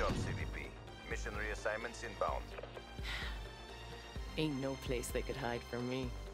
job, CVP. Mission reassignments inbound. Ain't no place they could hide from me.